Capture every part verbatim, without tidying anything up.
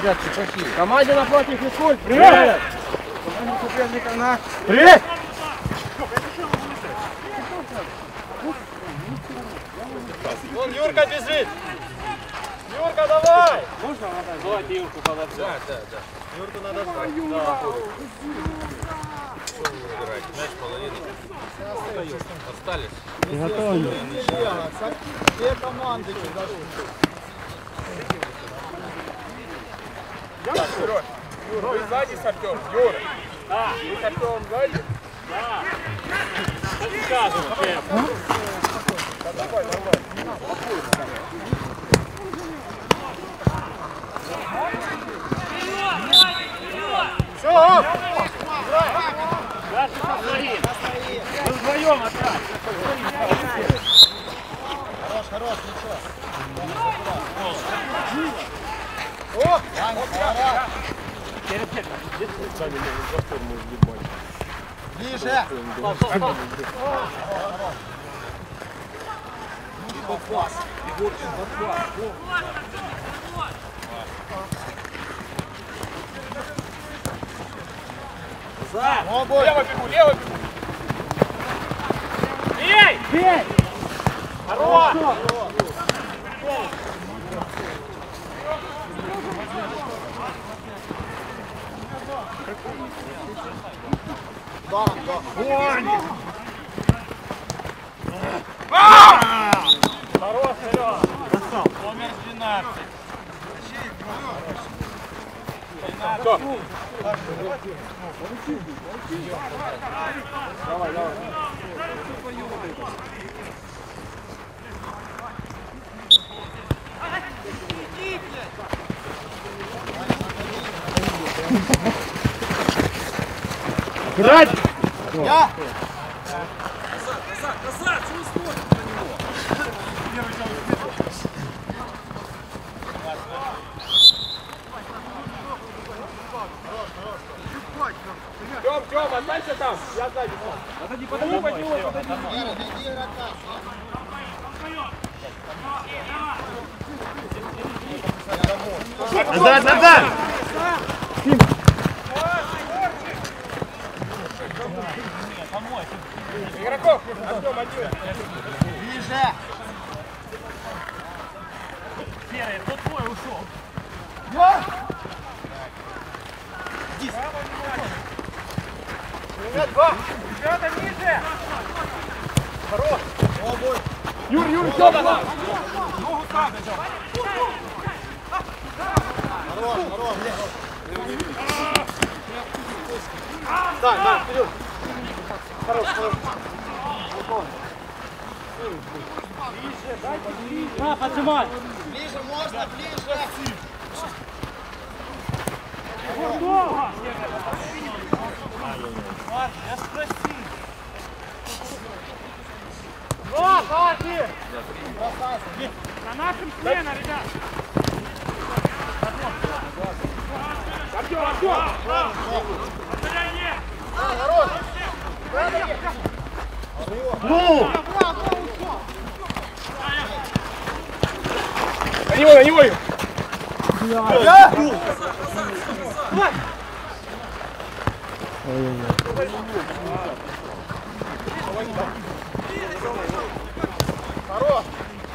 ребятки, пошли. Команде напротив физкульт. Привет! Команде соперников на... Привет! Вон Юрка бежит! Юрка, давай! Можно? Давайте Юрку подождем. Да, да, да. Юрку надо ждать. Да. Что вы выбираете? Мяч половину. Остались. Не готовы. Две команды сюда. Юра, Юра, вы сзади с Артем? Юра. Да. Вы с Артемом сзади? Да. Что ты скажешь, честно? Давай, давай. Все! Дальше со своим. Мы вдвоем опять. Хорош, хорош, ничего. О! Ближе! Подпас! Егорчин, подпас! Лево бегу, лево бегу! Бей! Бей! Хорош! Да, да. Хорош, Серега! Номер двенадцать. Давай, давай. Играть! Я! Тём, Тём, останься там, я сзади сам. Подойди, подойди, подойди, подойди. Назад, назад! Игроков, Артём, один. Ближе. Серый, тот твой ушел. Иди. Меня два. Ребята, ниже! Хорош. О, бой. Юр, Юр, все, давай! Ногу ставь. Хорош, хорош. Да, да, вперед. Хорош, хорош. Ближе, дайте ближе. На, поджимай. Ближе можно, ближе. Гурдова! Я спросил. О, Паси! На нашем смена, ребят. Артём, Артём. Повторяй, Хорош. Ну! На него, на него. Я! Давай! Хорош!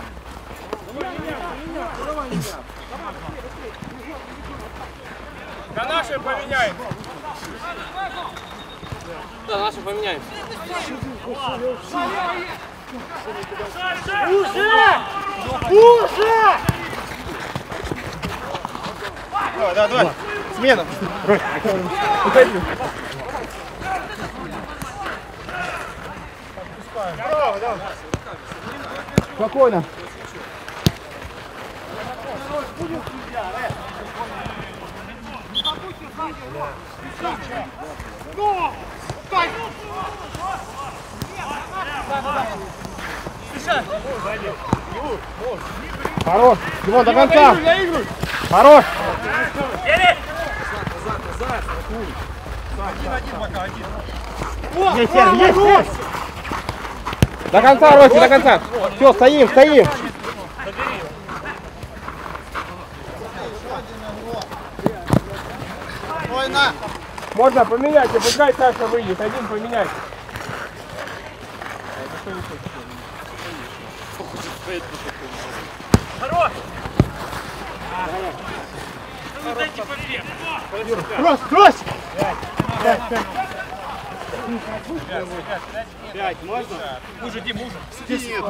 На нашей поменяем. Да, наши поменяемся. Уже! Уже! Давай, давай, давай. Смена. Уходи. Здорово, давай. Спокойно. Ну! Стой! Хорош. Димон, до конца. Заигрывай! Хорош. Один, один, пока один. Есть, Серый, есть, есть. До конца, Ростик, до конца. Все, стоим, стоим. Спокойно. Можно поменять, и пускай Саша выйдет. Один поменять. Хорош! Кросс, кросс! Пять, пять. Пять, можно? Уже, Дим, уже. Здесь нет.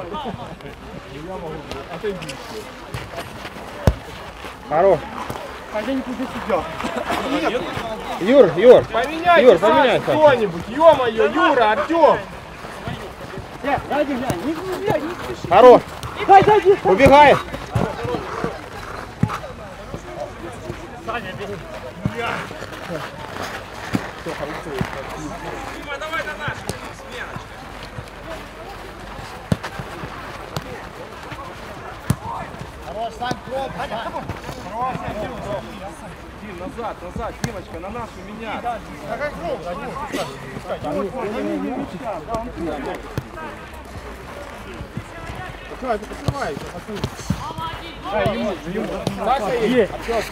Хорош. А я никуда сидел. Юр, Юр. Поменяйте, Юр, Саша, поменяйся. кто-нибудь. Ё-моё, Юра, Артём. Ради, глянь, не глянь, не спеши. Хорош. Дай, дай, дай. Убегает. Саня, бери. Дима, давай на нашу. Хорош, Сань, кроп. Дим, назад, назад, Димочка, на нашу меня. Какая кроп? Давай, ты посылай, Дай ему, ему. Саша есть.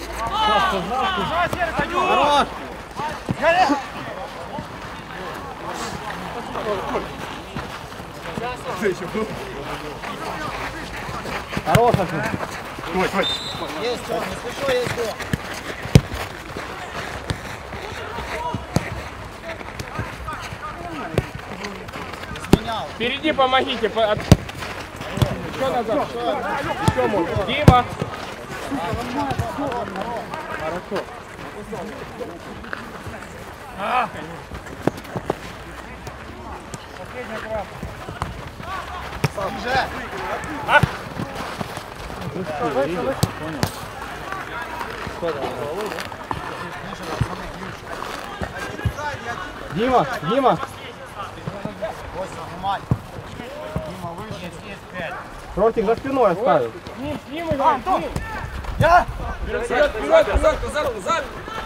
Хорош. Хорош. Есть, не спешу, есть го. Сменял. Впереди помогите. По... от- Еще назад. Еще можно. Дима. Хорошо. Уже. Дима, Дима. Дима, выше. Есть, есть, пять. Ротик за спиной оставил. Дим, с ним играем, с ним. Я? Вперед, вперед, назад, назад, назад.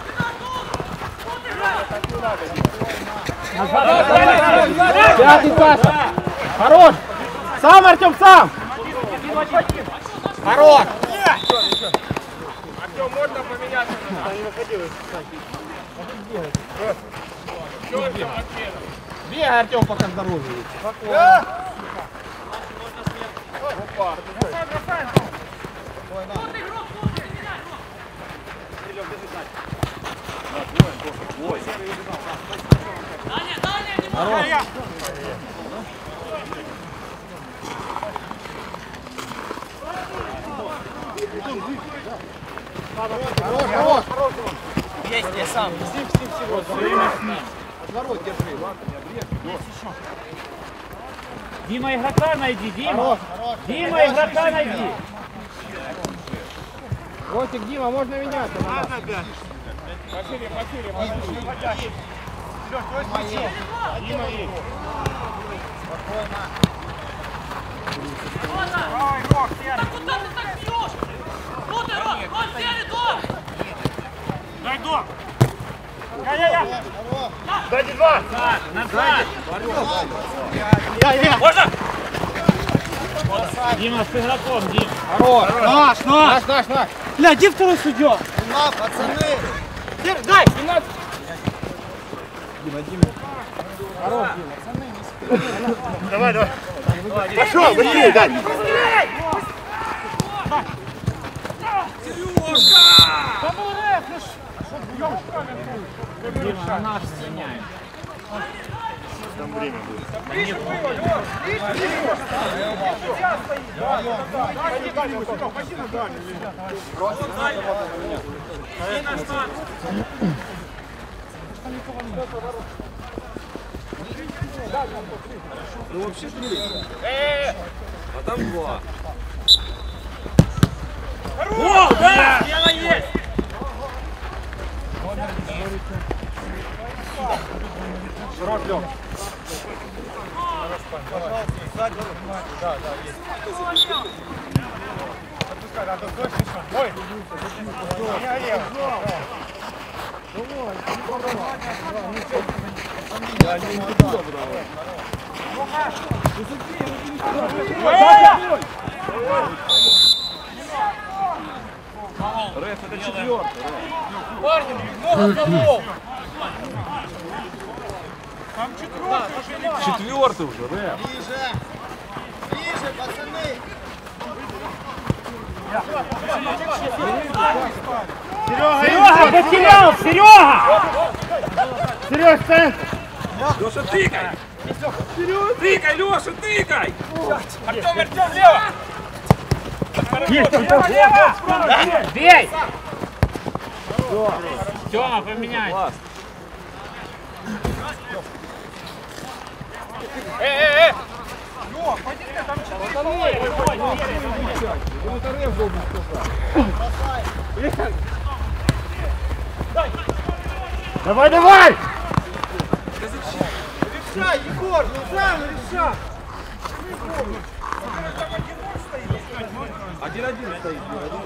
Пятый, Саша. Хорош. Сам, Артем, сам. Хорош. Артём, можно поменяться? Все, все, Бегай, Артем, пока здоровый. Опа. Хорош. Хорош, хорош. Есть, я сам. Отворот держи. Дима, игрока найди, Дима. Хорош. Дима, игрока найди. Ротик, Дима, можно меняться. Пошире, пошире, пошире. Дима есть. Правый игрок, серый. Куда ты так бьешь? Ну ты, Ром, Ром, серый дом! Дай дом. Я-я-я. Сзади два. Назад. Я-я. Можно? Дима, с игроком, Дим. Хорош. Наш, наш. Наш, наш, наш. Бля, где второй судья? На, пацаны. Дай. Дима, Дима. Хорош, Дима. Давай, давай. Пошел, быстрее, дай. Дима, на наш меняем. Там время будет. Ну вообще три. А там два. О, да! Дело есть! Широк, Лёх. Да, да, есть. Отпускай, да, точно. Ой! Я лев. Я не буду давай. Реф, это четвертый. Парни, много голов. Четвертый уже, Реф. Ближе! Ближе, пацаны! Серега, потерял, Серега! Серег, центр! Леша, тыкай! Тыкай, Леша, тыкай! Артем, Артем, лево! Есть, Артем, лево! Бей! Тёма, поменяй! Эй, эй, эй! Давай, давай! Решай, Егор, ну сам решай! Один-один стоит.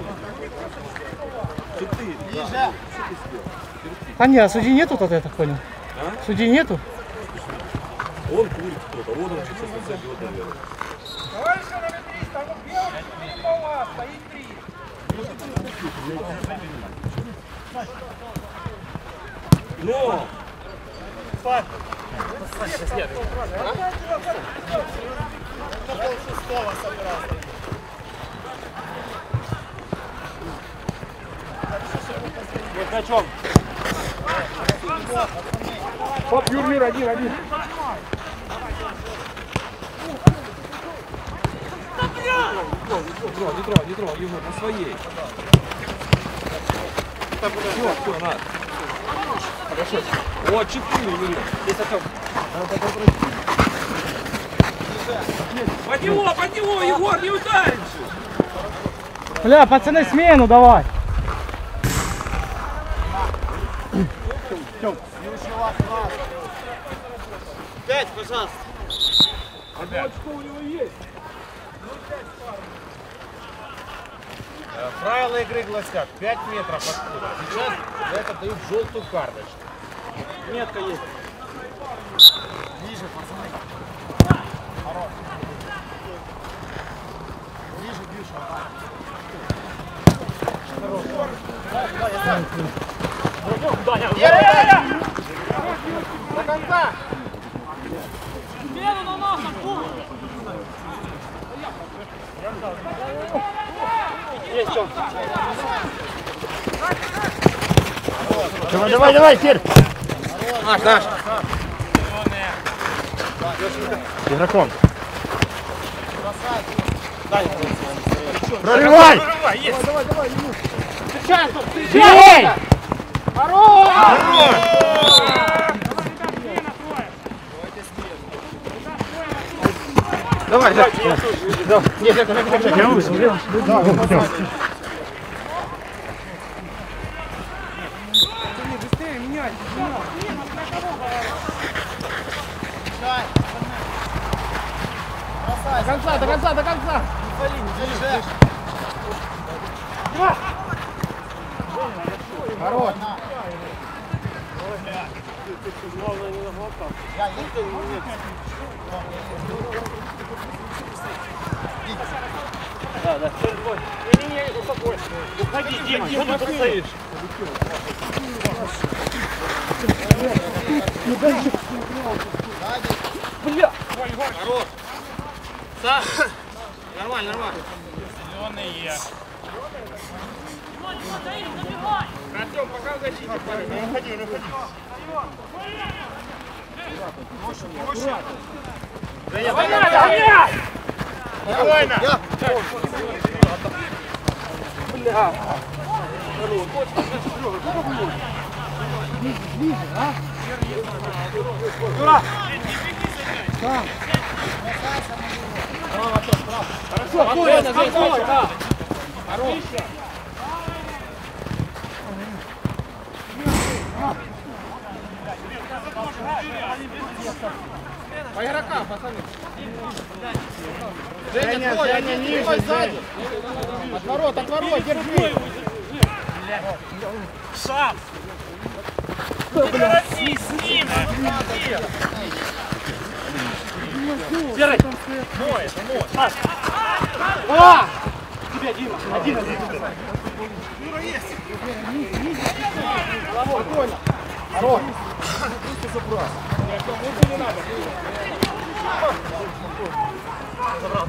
Четыре. Ближе! А нет, судьи нету тогда, я так понял. А? Судьи нету? Он курит кто-то. Вот он сейчас забьет, наверное. Товарищи, номер там белый три по вас, стоит три. Но! Нет, на чем? Хоп, Юр, Юр, один, один. Не трогай, не трогай, не трогай, Егор, на своей. Все, все, на. Хорошо. Вот, четыре, Юрий. Здесь Артем. Под него, под него, Егор, не ударишь! Бля, пацаны, смену давай. Пять, пожалуйста! Одно очко у него есть. Правила игры гласят пять метров откуда. Сейчас за это дают желтую карточку. Метка есть. Ближе, пацаны! Ближе, ближе! До конца! Смену на нас, Артур! Есть что? Давай, давай, давай, Кир! Наш, наш! Игроком! Прорывай! Есть! Давай, давай, давай! Встречай! Встречай! Хорош! Хорош! Давай, давай! Нет, нет, нет, нет, я вышел, я вышел. До конца, до конца, до конца! Ближе! Хорош! Я еду. Да, да, не-не-не, успокойся. Уходи, Дима, что ты стоишь? Бля! Хорош! Саш! Нормально, нормально. Зеленые. Артем, пока в защите. Не уходи, не уходи. Давай, давай! Спокойно! Бля! Юра! Хорошо, спокойно, спокойно, да! Хорошо! По игрокам, пацаны! Женя, Женя, ниже, сзади! Отворот, отворот, держи! Шанс! Прекрати с ним! Серый! Мой, это мой! Два! Тебя, Дима! Один, один! Спокойно. Хорош. Просто забрал. Не надо. Забрал.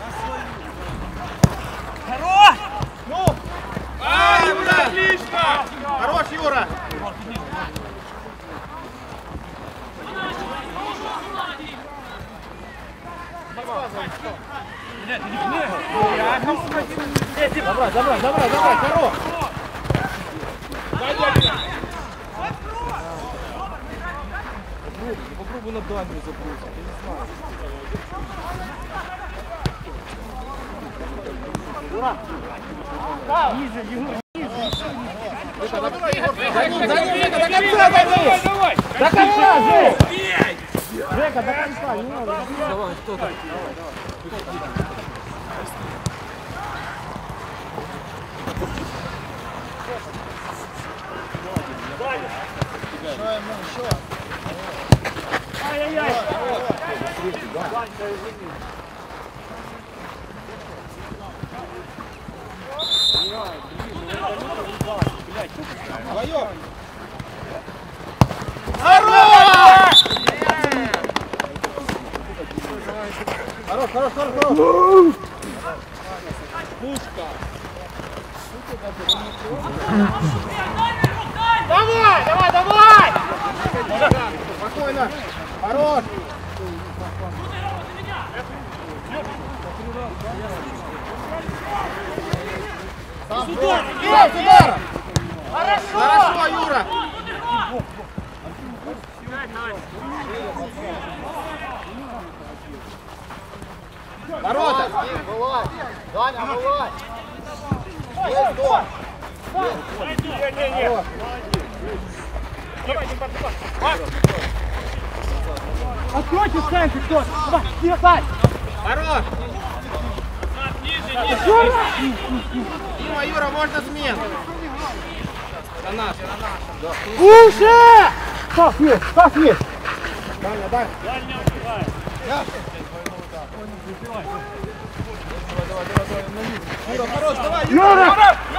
Хорош! Ну! А, Юра! Отлично! Хорош, Юра! Забрай, забрай, забрай, забрай, хорош! Попробуй, попробуй на дальнюю забросить, я не знаю. Ура! Ниже, Егор, ниже. Давай, давай! До конца, Жека! Жека, до конца, не надо. Давай, кто там? Еще ему, еще. Ай-яй-яй! Твоё! Хорош! Хорош, хорош, хорош, хорош! Пушка! Давай, давай, давай! Спокойно! Хорош! Сам удар! Удар! Хорошо! Хорошо, Юра! Ворота! Вылазь! Даня, вылазь! Есть дом! Не-не-не! Давай, Димбар, Димбар! Откройте центр, кто? Давай, держать! Хорош! Ниже, ниже! Дима, Юра, можно смен! На наш, на наш! Выше! Пас есть, пас есть! Даня, Даня! Дальня убивает! Юра, хорош, давай! Юра!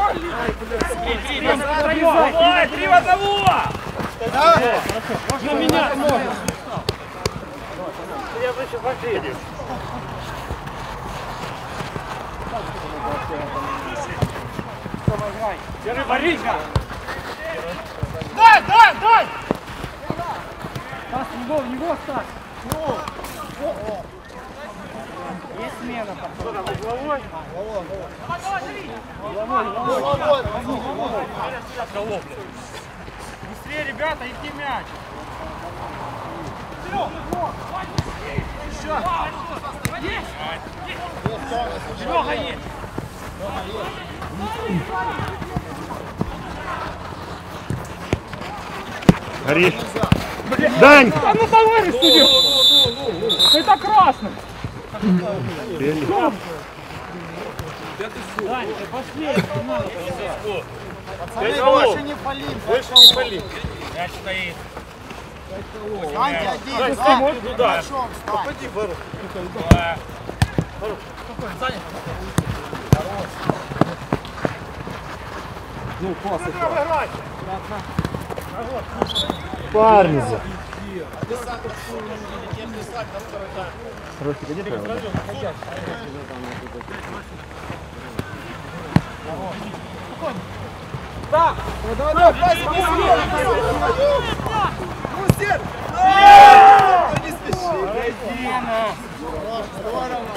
Давай, три в одного! На меня можно! Я выше последний. Держи, Бориска! Дай, дай, дай! Стас, в него, в него, Стас! Есть смена, походу. Головой? Быстрее, ребята, идти мяч! Серега есть! Гори. Дань! А ну товарищ судил! Это красный! Дань, ты последний, не надо. Пацаны, больше не палим! Больше не палим! Мяч стоит. Станьте один! Дань, Стань, стой, туда. большом стань! Ходи, ворот. Ну, пас Парни! Так! Давай, давай, пас, Мустер! Не спеши! Здорово!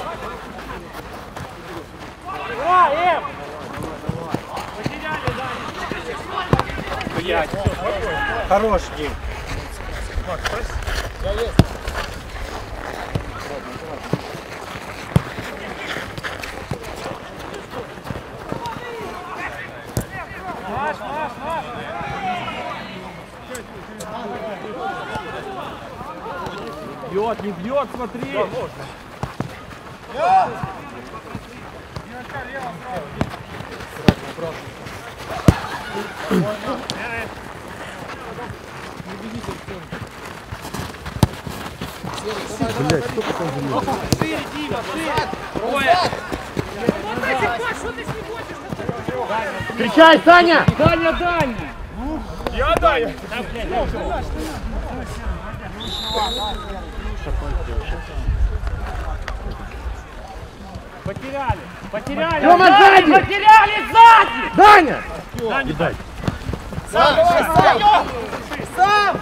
А, Эм! Хорош, Дим! Наш, наш, наш! Бьет, не бьет, смотри! Блять, кто потом заметил? Шире, Дима, шире! Назад! Что ты с ним хочешь? Встречай, Саня! Дальня, дальня! Я даю. Потеряли! Потеряли! Тёма, сзади! сзади! Потеряли сзади! Даня! Ебать. Сам, сам! Сам!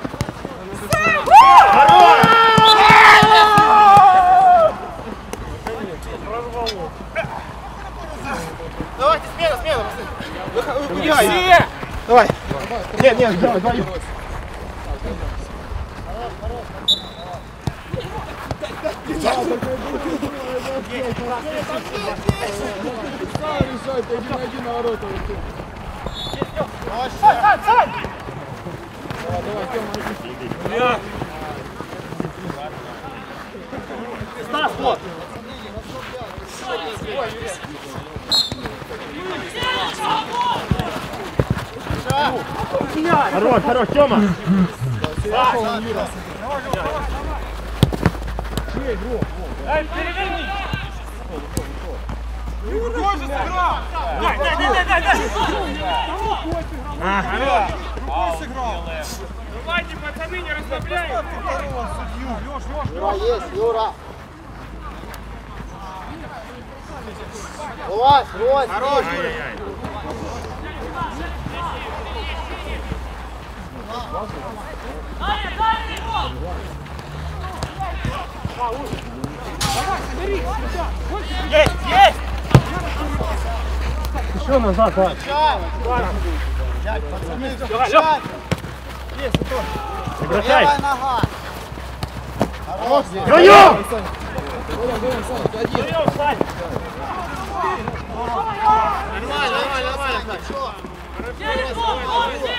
Давайте, смена, смена! Убегай! Давай! Нет, нет, давай, давай! Стас, вот! Хорош, хорош, Тёма! Дай, переверни! Тоже сыграл! Дай, дай, дай, дай, дай! Давайте, пацаны, не расслабляйтесь! Юра есть, Юра! Лось, лось! Хорош! Даня, Даня, его! Есть, есть! Еще назад, да. Пацаны, встречать! Есть, Антон! Прекращай! Левая нога! Хорош! Вдвоем! Нормально, нормально, нормально! Серый гол, гол, все!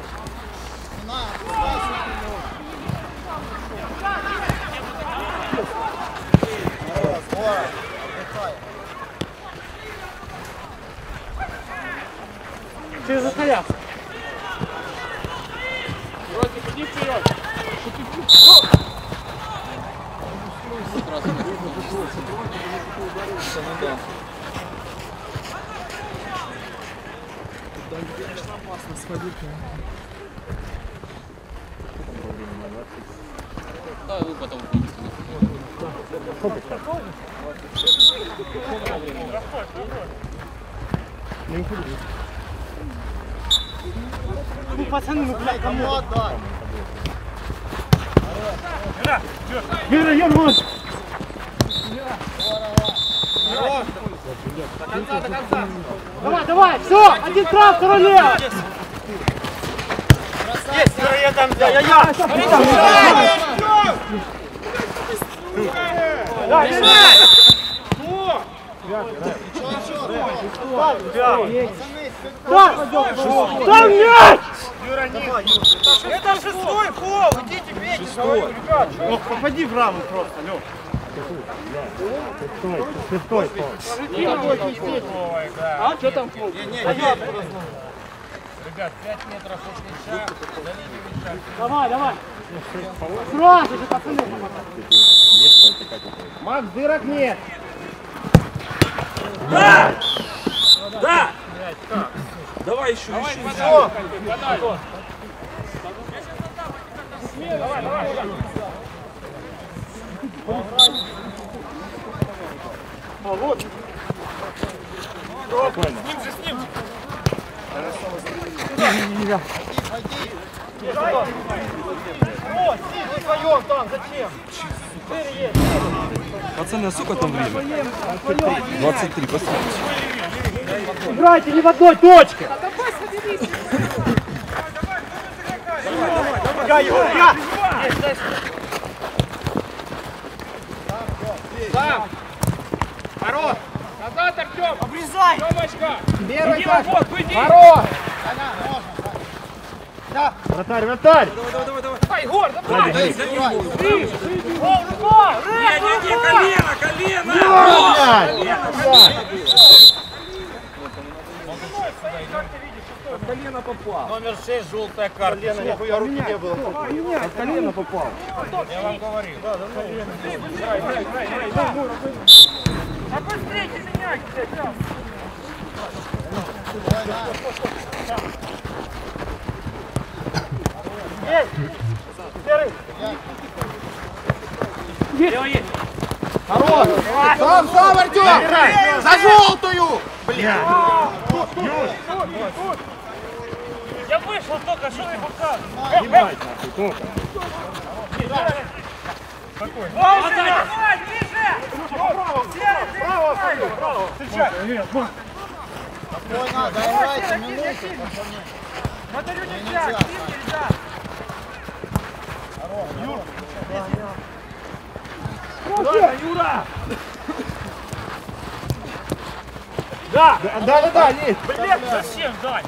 Ты захарял! Вроде иди вперед! Да, вы потом. Ну, пацаны, ну, блядь, кому отдать? Юра, Юра! До конца, до конца! Давай, давай, все! Один прав, второй лев! Есть, Юра, я там взял! Я, я! Дай, там мяч! Юра, нет! Это шестой фол! Идите, бейте! Шестой! Ребят, ну, попади в раму просто, Лёх! Шестой, шестой. А, что там? Ребят, пять метров от мяча, до линии мяча. Давай, давай! Сразу же, пацаны! Макс, дырок нет! Да! Да! Давай еще, еще, еще. Давай, давай, давай! А, вот! С ним же, с ним же! О, сиди вдвоем там, зачем? Пацаны, а сколько там время? двадцать три, посмотрите. Играйте не в одной точке! Я его, я! Сам! Хорош! Назад, Артем! Обрезай! Тёмочка! Первый Иди так. в обход, уйди! Хорош! Да! Вратарь, вратарь! Давай, Егор, давай! Дай, за ним голову. Ты! О, рука! Не, не, не, колено, колено! Номер шесть, желтая карта. Колено, нихуя руки не было. Колено попал. Я вам говорил. А быстрее меняйте, сейчас! Хорош! Сам, сам, Артем! За желтую! Бля! Я вышел только, что ты показываешь? Спокойно. Давай, ближе! Спокойно, давайте, минуту, пацаны. Батарю нельзя, нельзя! Юр, Юра, Юра! Да, да, да, да, есть. Блин, зачем дать?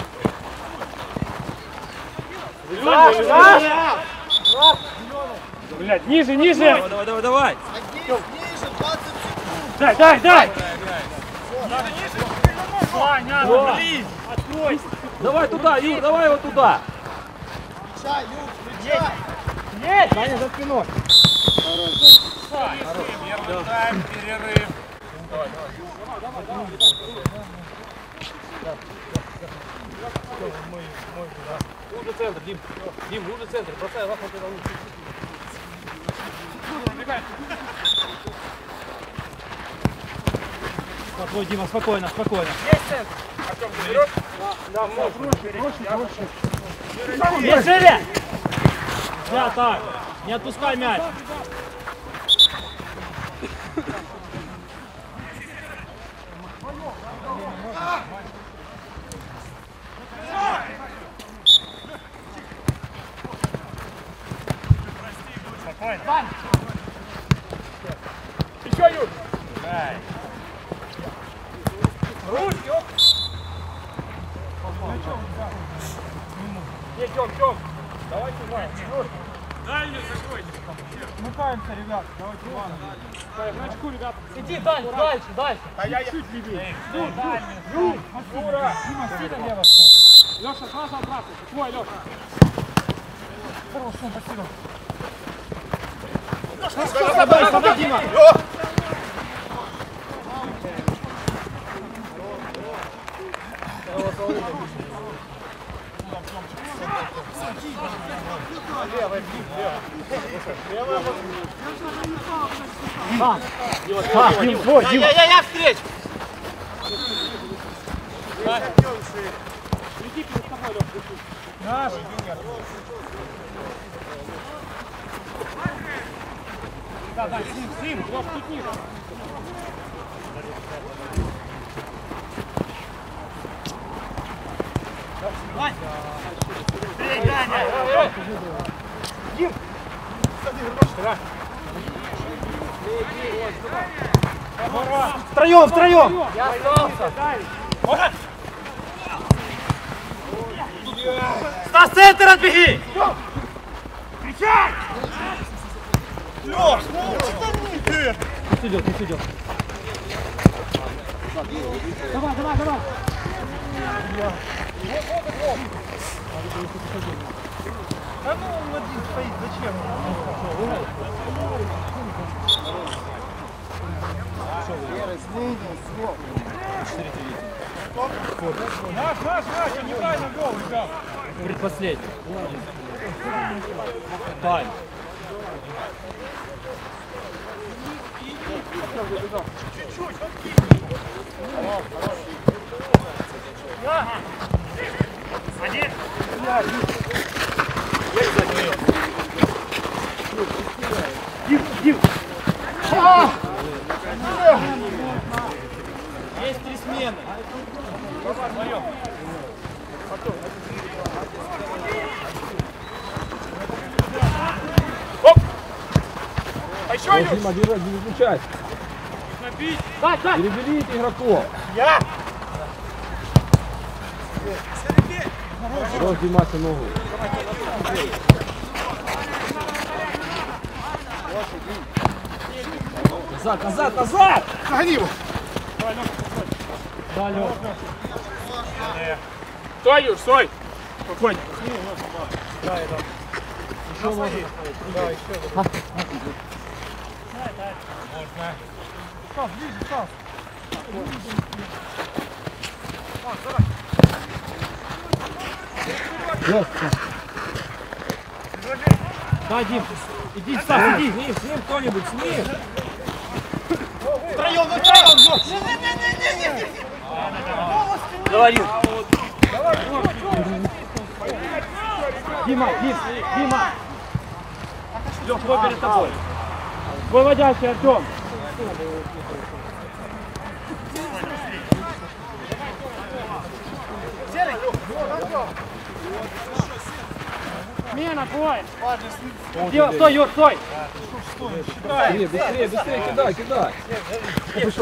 Блядь, ниже, ниже! Давай, давай, давай, давай. ниже, двадцать секунд. Дай, дай, дай! Понятно, блин! Открой! Давай туда, Юр, давай его туда. Встречай, Юр, встречай. Есть! Саня, за спиной! Первый тайм, перерыв. Лучше центр, Дим. Дим, лучше центр. Бросай вас вот это лучше. Спокойно, Дима, спокойно, спокойно. Артем, ты берешь? Да, проще, проще. Есть Женя! Да, так. Не отпускай мяч. Еще, Юр. Ручки, оп. Есть, Тём, Тём. Давай сюда. Юр. Дальнюю закройте. Смыкаемся, ребят. Давайте, ладно. Значку, ребят. Иди дальше, дальше, дальше. А я, я... Чуть левее. Юра. Дима, сильно лево. Леша, сразу обратно. Твой, Леша. Хорошо, спасибо. Садай, садай, Дима. Так, Дим, твой, Дима. Я, я, я встречу! Лети перед тобой, Леша, лети. Наш. Да, да, с ним, с ним. Леша, тут ниже. Дим. Сади, вернешь. Втроем, втроем. Я остался! Стас, центр отбеги! Лёш, ну что ты? Пусть идет, пусть идет. Давай, давай, давай. А ну он один стоит, зачем? Наш, наш, наш, я неправильно гол, ребят. Предпоследний. Тайм. Один! Дим, Дим. Есть три смены. А еще Юр. Дима, держи, не выключайся. Дай, дай. Переберите игроков. Я. Хорош, Димаша, ногу. Назад, назад, назад! Гони его. Да, Лёш. Стой, Юр, стой. Спокойно. Еще можно. Да, еще. Стас, ближе, Стас. Да, Дим, иди, Стас, иди. С ним, с ним кто-нибудь, с ним. Втроем, ну втроем, Жор! Говорил. Дима, Дим, Дима. Лёх, кто перед тобой? Выводящий Артём. Мена, бой! Стой, стой, Юр, стой! Быстрее, быстрее, быстрее, кидай, кидай. Тихо,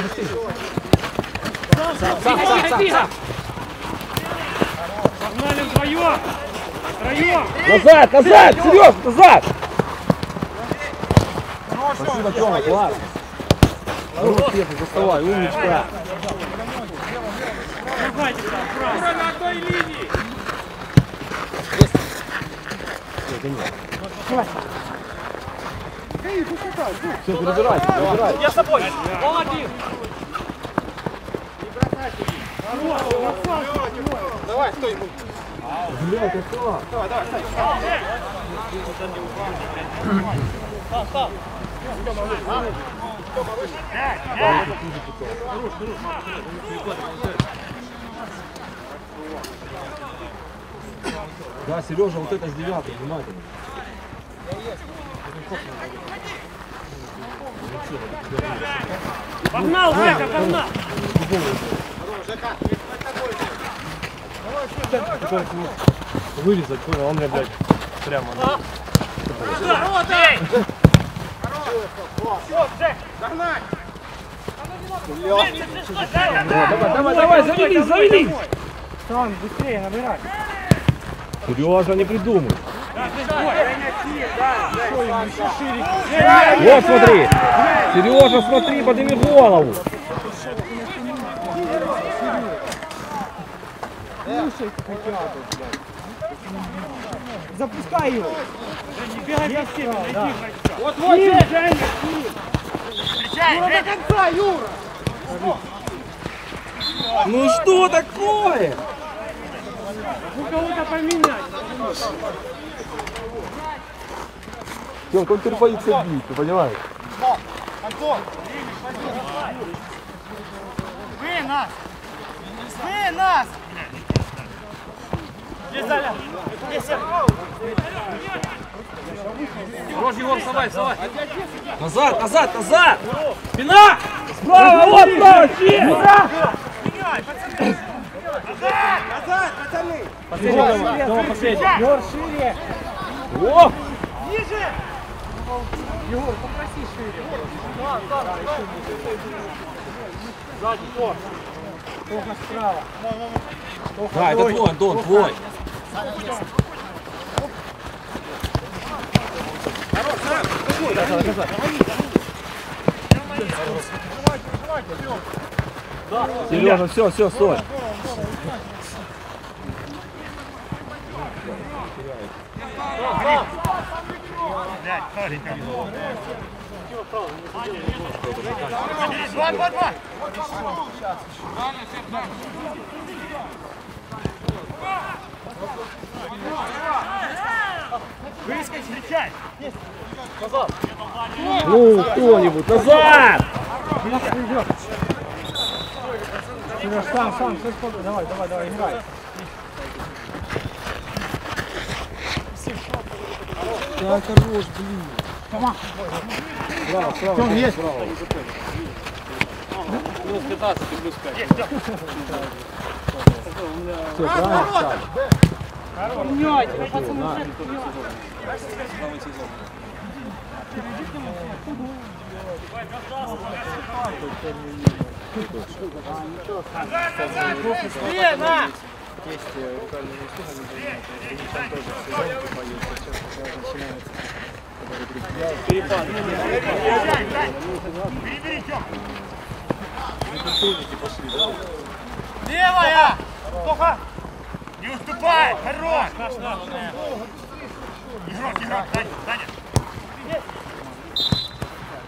тихо, тихо! Погнали вдвоем! Втроем! Назад, назад, Сереж, назад! Спасибо, Тёма, класс. Хорош, Петр, доставай, умничка. Давайте там, право! На одной линии! Все, перебирайте, перебирайте. Я с тобой! Молодец! Давай, стой ему. Блядь, ты что? Давай, давай, стой. Став, став. Да, Сережа, вот это с девятой, внимательно. Погнал, Жека, погнал! Вырезать, понял, он мне, блядь, прямо. Эй! Давай, давай, давай, завели, завели! Сам, быстрее набирай! Сережа, не придумай. Вот смотри! Сережа, смотри, подними голову! Запускай его! Не бегай за всеми, найди хотя. Вот, вот, Женя! Юра, до конца, Юра! Ну что такое? Ну кого-то поменять! Тёмка, он теперь боится бить, ты понимаешь? Антон! Вы нас! Вы нас! Лизаля! Рожь, Егор, вставай, вставай! Назад, назад, назад! Спина! Справа, вот, справа, щит! Назад, пацаны! Последний, Тома, последний. Егор, шире! О! Ниже! Егор, попроси шире. Сзади, Тор. Только справа. Да, это твой, Антон, твой. Сережа, все, все, стой! Два, два, два! Выскочи, встречай! Ну, кто-нибудь, назад! Сереж, сам, сам, все спокойно. Давай, давай, давай, играй. Да, хорош, блин. Тома. Справа, справа, Тём, есть. справа. Плюс пятнадцать, плюс пять. Все, правильно встали. Меняйте, пацаны. Лена! Перебери, Тём! Левая! Тоха! Не уступай! Хорош! Игрок, игрок, Даня, Даня!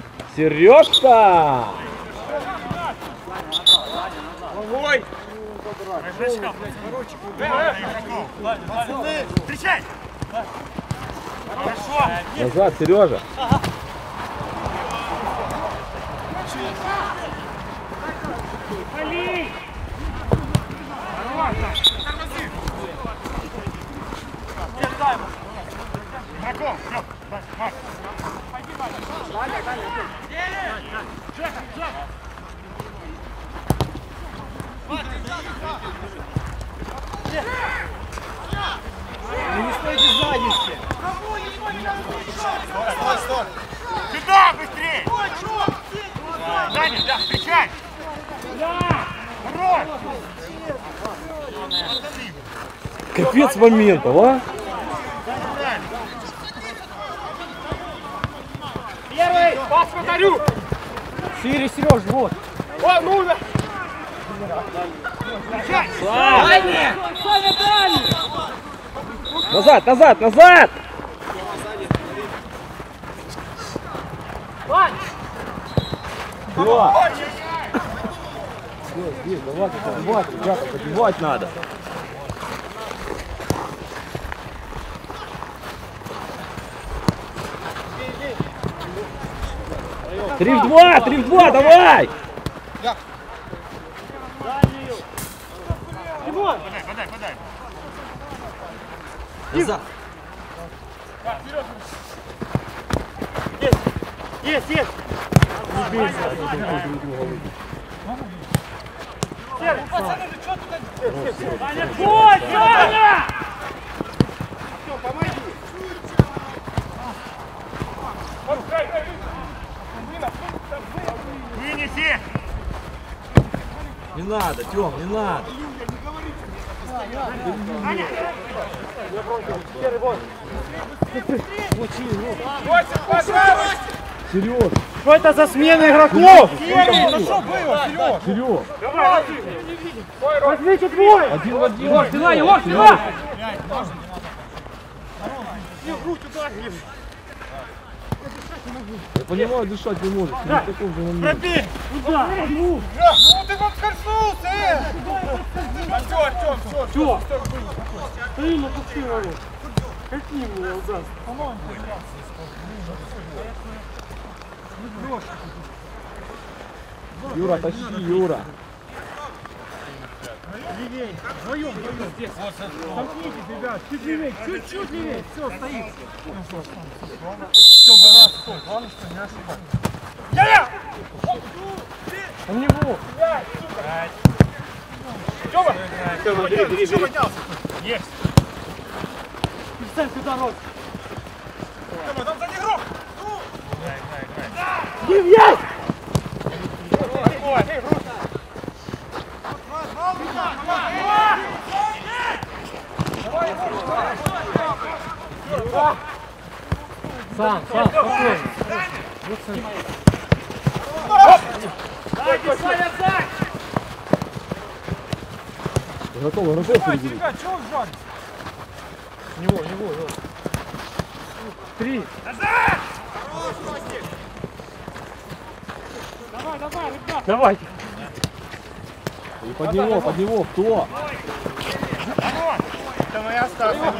Сережка! Ой! Пацаны, встречай! Хорошо! Назад, Сережа. Вали! Игроков, Лёх, Марк. Джека, Джека! Ну не стойте сзади все! Стой, стой! Сюда, быстрее! Даня, да, встречай! Хорош! Капец моментов, а? Первый! Пас вратарю! Шире, Сереж, вот! О, ну да! Дальний! Саня, дальний! Назад, назад, назад! Вань! Все! Все, здесь, давайте, подбивать, ребята, подбивать надо. Три в два, три в два, давай! Подай, подай, подай! Назад. Есть, есть! Саня, пой, Саня! Все, помоги! Вынеси! Не надо, Тём, не надо. Сереж! Что это за смена игроков? Сереж! Возьмите твой! Один в один! Егор, сюда, Егор, сюда! Я понимаю, дышать не может. Не в таком же моменте. Пробей! Куда? Ну, Ну ты вот скользнулся, э! Все, Артем, все, все! Стои на пусты ворот. Какие мне удаст? Юра, тащи, Юра. Левей, вдвоем, вдвоем. Здесь. Сомкнитесь, ребят, чуть левее, чуть-чуть левее. Все, стоит. Все, за стой. Главное, что не ошибайся. У него. Тёма! Тёма, бери, бери, бери. Есть! Представь сюда, Рот. Тёма, там сзади игрок! Дим, есть! Сам, сам, спокойно. Готово, готово, перебери. Чего вы сжали? Него, него, его. Три. Давай, давай, ребят. Давайте. И под него, под него, кто? Это моя ставка.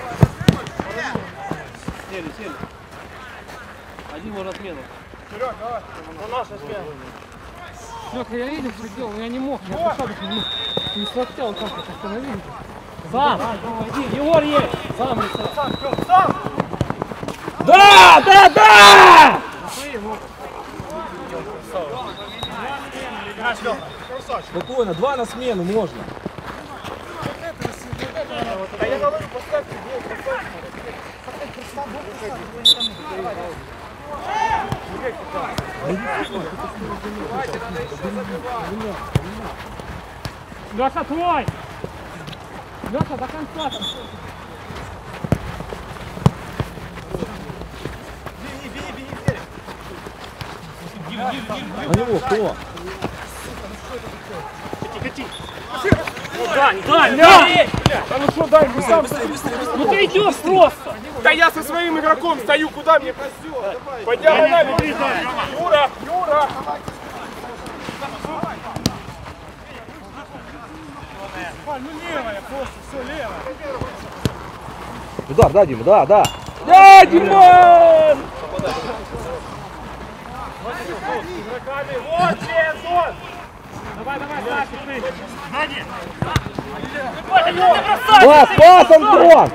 Сели, сели. Один может отмену. Вперед, давай. На наша смена. Лёха, я видел, что делал, но я не мог. Я дышать не, не смотрел, как это остановили. Сам! Егор есть! Сам, сам, Сам! Да, да, да! Спокойно, два на смену можно. А я говорю, поставьте Лёша, твой! Лёша, до конца! На него кто? Дань, Дань, Дань! Да ну что, Дань, вы сам... Ну ты идешь просто! Да я со своим игроком стою, куда мне просил? По диагонали, Юра, Юра! Валь, ну левая просто, все левая. Удар, да, Дима, да, да. Да, Диман! Игроками, вот Сезон! Давай, давай, Саша, ты! Сзади! Пас, пас, Антон!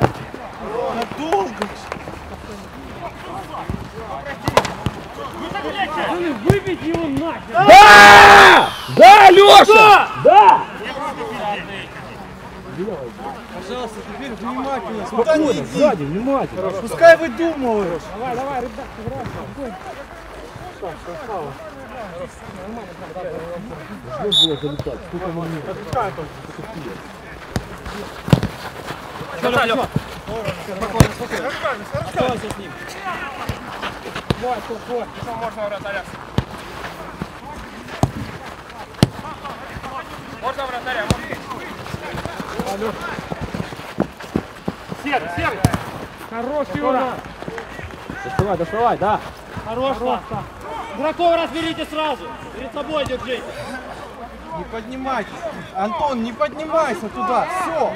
Пацаны, выбейте его нахер! Да! Да, Леша! Да! Пожалуйста, теперь внимательно. Спокойно, сзади, внимательно. Пускай выдумывают. Давай, давай, ребята, играй. Что было залетать? Сколько моментов? Наталья, спокойно, спокойно. Оставайся с ним. Вот, вот, вот. Что можно вратаря? Можно вратаря, можно. Серый, серый. Хороший удар. Доставай, доставай, да. Хорош, Паша. Игроков разберите сразу. Перед собой держите. Не поднимайтесь. Антон, не поднимайся туда. Все.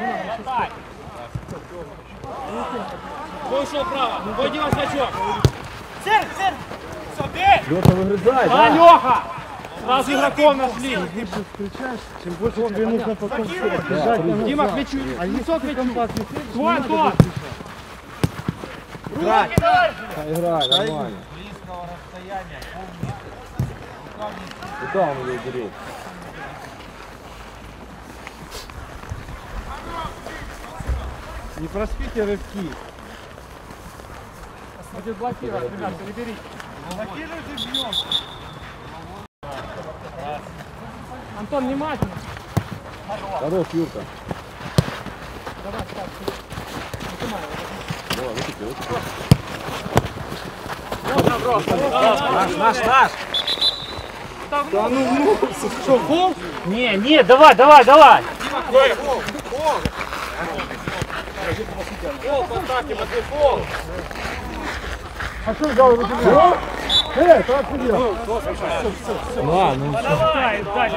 Кто ушел вправо? Пойди на скачок. Серый, серый! Все, бей! Леша, выгрызай, Да, да. Леха! Сразу игроков нашли. Чем больше тебе нужно потом бежать. Дима, к мячу. Лицо к мячу. Твой, Антон. Руки дальше! Играй, нормально. Близкого расстояния, Куда он ее берет? Не проспите рывки. Будет блокировать, ребят, переберите. Блокируйте, бьем. Антон, внимательно. Хорош, Юрка. Давай, так. Давай, выкупи, выкупи. Наш, наш, наш! Да ну, ну, что, гол? Не, не, давай, давай, давай. Гол, поставьте, вот и гол! А что дал его тебе? Эй, как ты делал? А, ну Давай, Даня.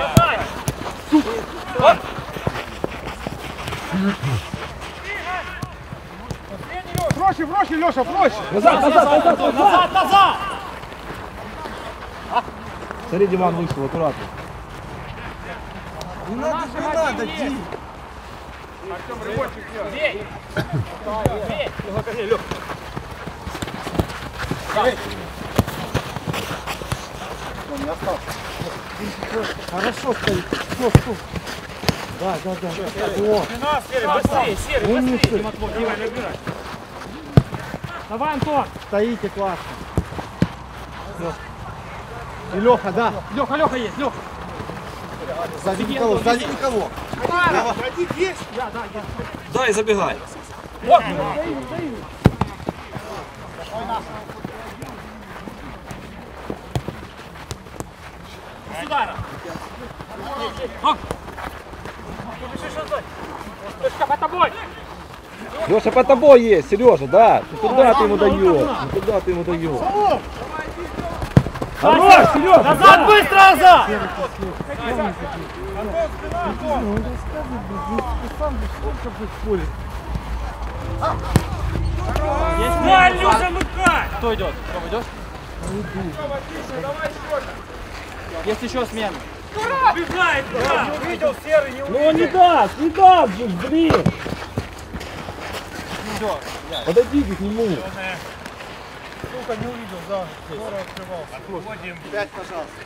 Проще, проще, Леша, проще. назад, назад, назад, назад. Назад, назад. Смотри, Диман вышел, аккуратно. Не надо, не надо, Дим. Артем, рыбочек делай! Бей. Бей. Он не остался. Хорошо стоит. Стоп, стоп. Да, да, да. О, Спина, Серый, быстрее, Серый, умницы. быстрее! Тимофей, давай, набирай! Давай, Антон. Стоите классно. И Леха, да. Леха, Леха есть, Леха. Сзади никого, сзади никого. Я, да, я. Дай, забегай. Сюда. Точка, под тобой. Леша, под тобой есть, Сережа, да. Ну куда ты ему даешь? Ну куда ты ему даешь? Хорош, Серега. Назад, быстро назад. Есть Илюша, замыкай. Кто идет? Кто идет? Есть еще смена. Бежает, да. Не увидел, Серый, не увидел! Ну не даст, не даст же, блин. Подойдите к нему. Сука, не увидел, да. Здорово открывался. Отводим. Пять, пожалуйста.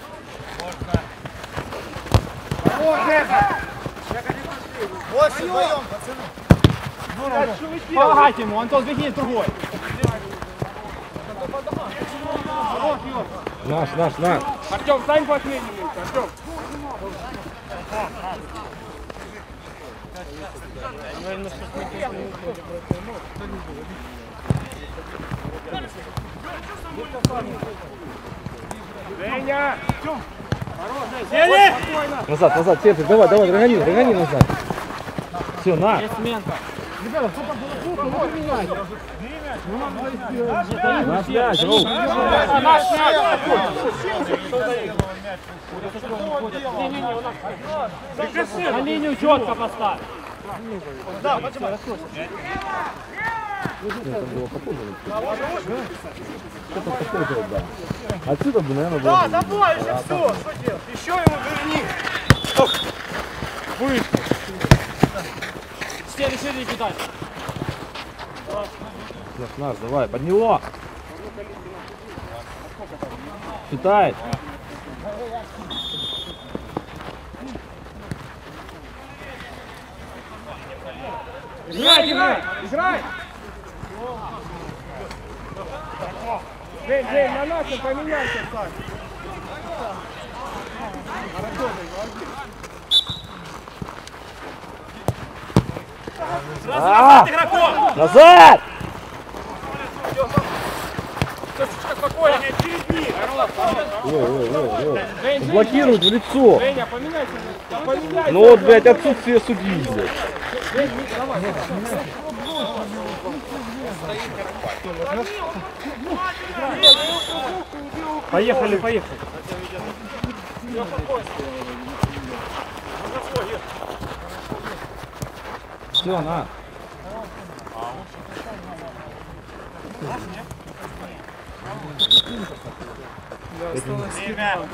Можно. Больше вдвоем, пацаны. Здорово. Помогайте ему, Антон, беги в другой. Наш, наш, наш. Артем, стань последним, Артем! Женя! Сели! Назад, назад, Серый, давай, давай, рогани, рогани назад. Все, на. Есть сменка. Ребята, кто там было плохо, вот меняйте. Наш мяч, Роу. Наш мяч! Не-не-не, у нас... На линию четко поставь. Это было похоже. Что-то похоже, да. Отсюда бы, наверное, было. Да, давай, еще все, что делать? Еще ему верни. Стены шире кидай. Наш, наш, давай, под него. Считай. Играй, играй, играй! Жень, Жень, на нас поменяйся, Сань. А! Назад! Спокойно. Ой, ой, ой, ой. Блокируют в лицо. Женя, поменяйся. Поменяйся. Ну вот, блядь, отсутствие судьи, блядь. Поехали, поехали. Все, на. Время.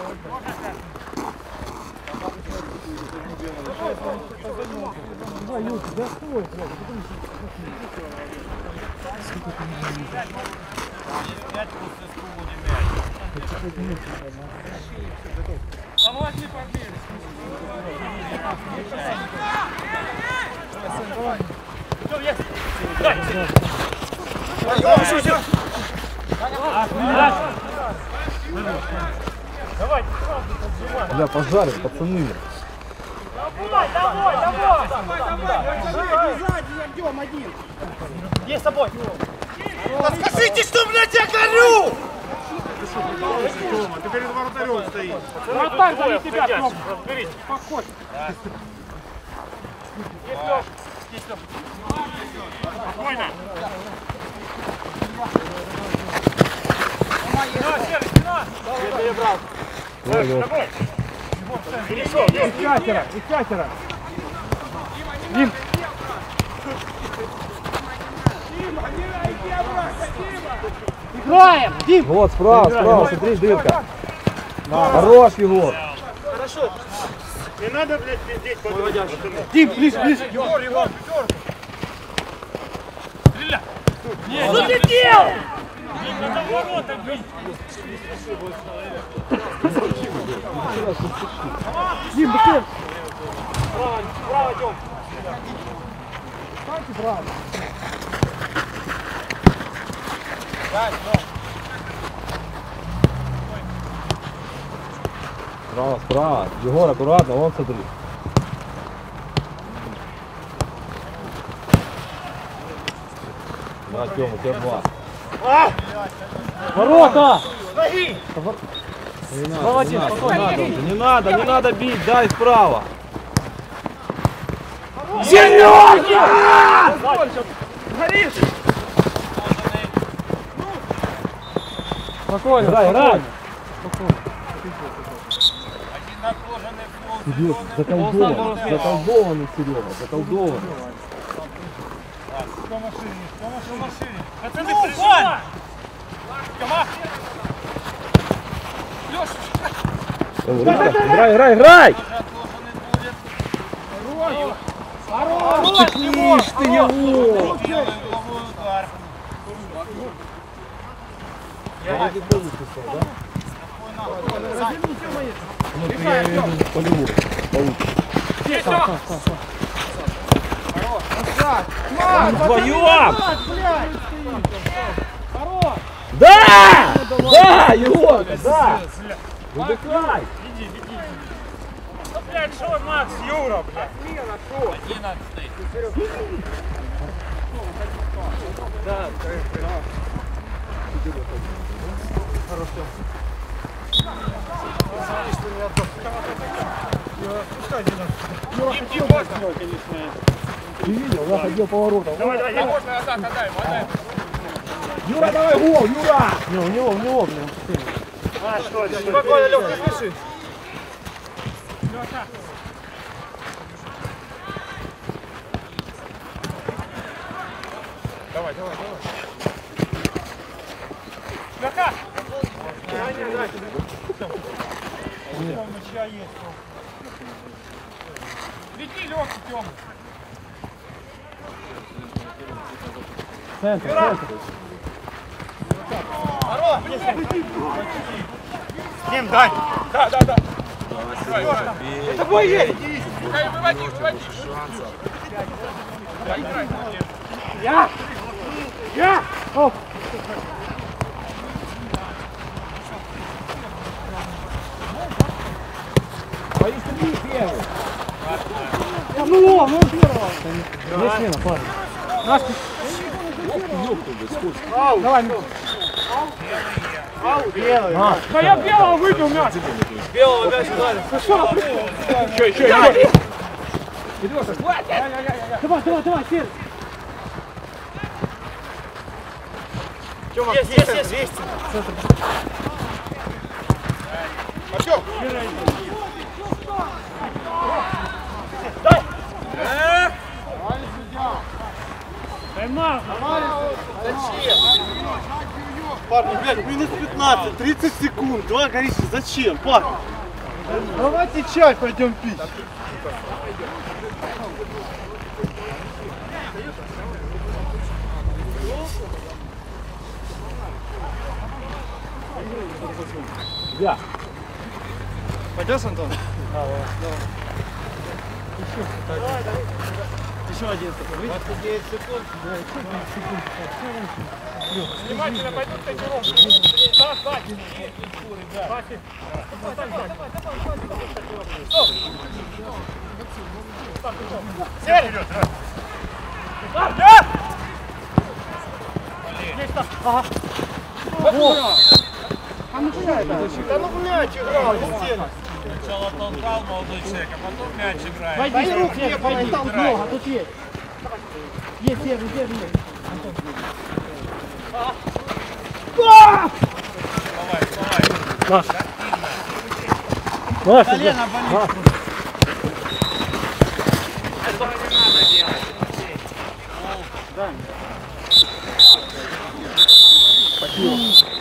Бля, пожарят, пацаны. Давай, давай, давай. Давай, давай. Сзади, идем один. Есть с собой. Да скажите, что, блядь, я горю! Ты перед вратарем стоишь. Вратарь за тебя, Тём. Спокойно. Спокойно. Давай, давай. Из катера, из катера. Дим. Играем, Дим. Вот, справа, справа, смотри, дырка. Хорош, Егор. Хорошо. Не надо, блядь, пиздеть по пацаны. Дим, ближе, ближе. Егор, Егор, Что ты делал? Дим, быстрее. Право, право, Тём. Станьте право. Справа, справа. Егор, аккуратно, вон смотри. Да, Тём, у тебя два. Ворота! Ноги. Не надо, Молодец, не надо, спокойно. не надо, не надо, не надо бить, дай справа. Серёга! Горишь. Спокойно, Играй, играй. спокойно. Серега, заколдован, заколдованный Серега, заколдованный. Пацаны, прижимай! Играй, играй, играй! Хорош, ты его! Вроде получится, да? Ну, ты я имею в виду по-любому получится. Вдвоем! Да! Да, Егор, да! Выдыхай! Блядь, что, Макс, Юра, блядь? Ты видел, я ходил поворотом. Давай, давай, давай. Можно назад отдай ему, отдай. Юра, давай гол, Юра! Не, у него, у него, блин. А, что, что? Спокойно, Лёх, не спеши. Давай, давай, давай. Лёха! Лети, Лёха, Тёма. Центр, центр. С ним, Дань! Да, да, да. Это бой едет! Пускай выводи, выводи. Я! Я! Оп! Поистрели первый. Ну, ну, первого. Есть смена, парень. Наш. Давай, ну. Белый! Да я белого выбил мяч. Белого мяч ударил. Еще, еще, еще. Давай, давай, давай, Серый. Тёма, Есть, есть, есть, есть. Артём! Тайм-аут. Парни, блядь, минус пятнадцать, тридцать секунд, два горища, зачем, парни? Давайте чай пойдем пить. Я. Пойдешь, Антон? Еще один такой. двадцать девять секунд. Внимательно пойдут тренировки. Да, да. Серый! Вперед, Ага. Да ну мяч играл, не стену. Сначала толкал молодой человек, а потом мяч играет. Пойди, рук Серый, не пойди. было, Много, тут есть. Есть, Серый, Серый, есть. Давай, давай. Наш, Колено болит. Спасибо.